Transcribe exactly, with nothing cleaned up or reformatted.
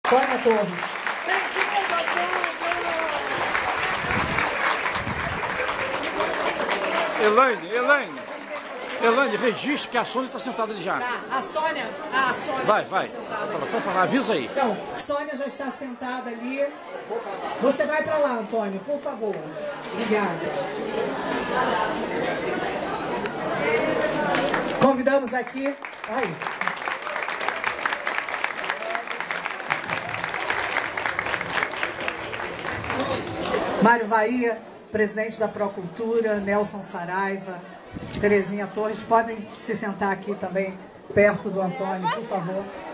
Sônia Torres. Elaine, Elaine. Elaine, registre que a Sônia está sentada ali já. Tá, a Sônia, a Sônia vai, já vai. está sentada. Fala, pode falar, avisa aí. Então, Sônia já está sentada ali. Você vai para lá, Antônio, por favor. Obrigada. Convidamos aqui. Aí. Mário Bahia, presidente da Procultura, Nelson Saraiva, Terezinha Torres, podem se sentar aqui também, perto do Antônio, por favor.